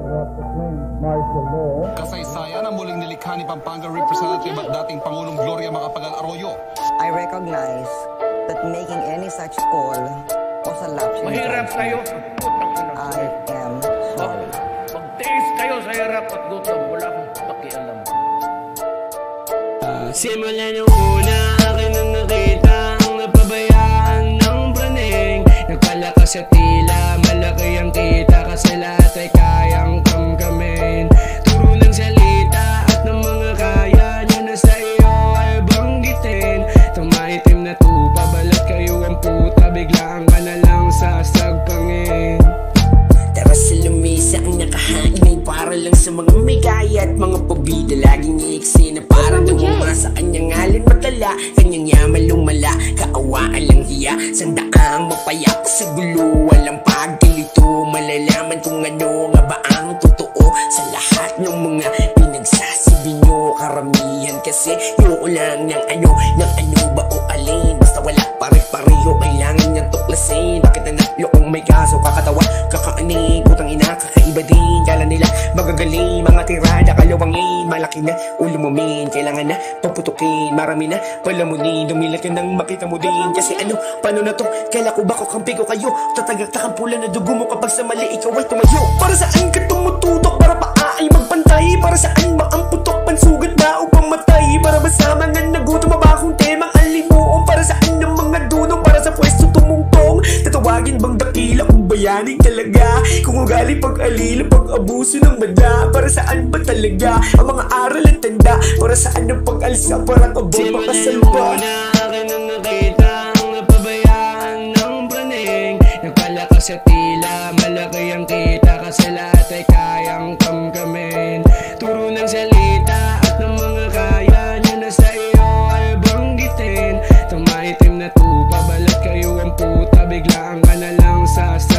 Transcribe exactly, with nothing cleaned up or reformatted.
that proclaims martial law. Kasaysayan ang muling nilikha ni Pampanga Representative at dating Pangulong Gloria Macapagal Arroyo. I recognize that making any such call was a lapse in Mahirap kayo. I am sorry. Magtiis kayo sa hirap at gutom. Wala akong pakialam. Uh, simula nung una akin ang nakita ang napabayaan ng praning. Nagpalakas sa tila, malaki ang kita kasi lahat ay kayang kamkamin. Turo ng salita at ng mga kaya nyo na sa iyo ay banggitin. Tumaitim na tupa, balat kayo ang puta, biglaan ka na lang sasagpangin. Tara sa lumisa ang nakahain ay para lang sa mga may kaya at mga pabida. Laging iiksi na para nang umasa kanyang halin matala, kanyang yaman lumala, kaawaan lang hiya. Sandaang mapayak sa gulo, walang pagkalito. Malalaman kung ano nga ba ang totoo sa lahat ng mga pinagsasabi nyo. Karamihan kasi yung lang ng ano, ng ano ba o alin. Basta wala pare-pareho, kailangan niyang tuklasin. Bakit na nakloong may kaso, kakatawa, kakaanig, putang ina, kakaiba din. Kala nila magagaling, mga tirada, kalawangin. Malaki na ulo mo min, kailangan na paputukin. Marami na palamunin, dumilat ka nang makita mo din. Kasi ano, paano na to, kaila ko ba kakampi ko kayo? Tatagak-takang pula na dugo mo kapag sa mali ikaw ay tumayo. Para saan ka tumututok, para pa ay magpantay? Para saan ba ang putok, pansugat ba o pamatay? Para ba sa mga nagutom ba kung temang alimuong? Para saan ng mga dunong, para sa pwesto tumungtong? Tatawagin bang dakila kung bayani talaga? Kung ugali pag-alila, pag-abuso ng mada? Para saan ba talaga ang mga aral at tanda? Para saan ang pag-alsa, parang abong makasalba? Akin ang nakita ang napabayaan ng praning. Nagpalakas sa tila, malaki ang kita kasi lahat ay kayang kamkamin. Turo ng salita at ng mga kaya nyo na sa iyo ay banggitin. Tumaitim na tupa, balat kayo ang puta, biglaan ka na lang sa